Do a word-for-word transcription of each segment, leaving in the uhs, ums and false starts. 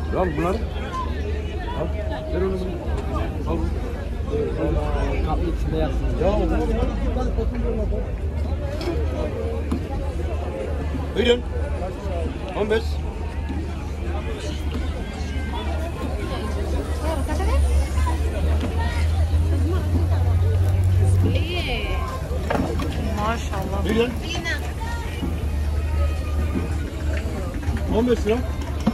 Lan bunlar. Al. Ver onu bunu. Al. Kapı içinde yatsın. Ya o zaman buyurun. on beş. Maşallah. Buyurun. on beş lira.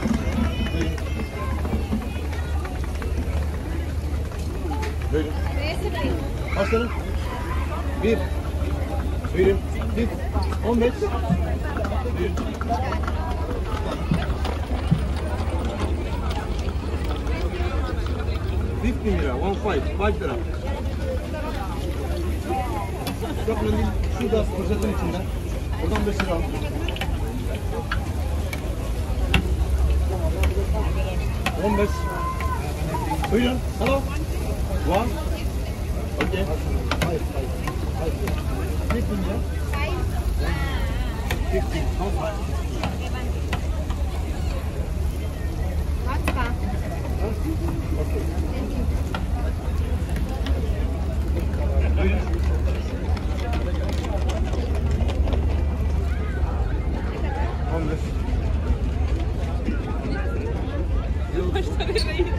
Buyurun. Kaç tane? Bir. Buyurun. Bir. On beş. Buyurun. Fifty lira. One five. Five lira. Yok lan değil. Şurada poşetin içinde. Buradan beş lira al. On beş. Buyurun. Hello. One. Okay. Fifteen lira. Fifteen. on beş. Kaç tane vereyim?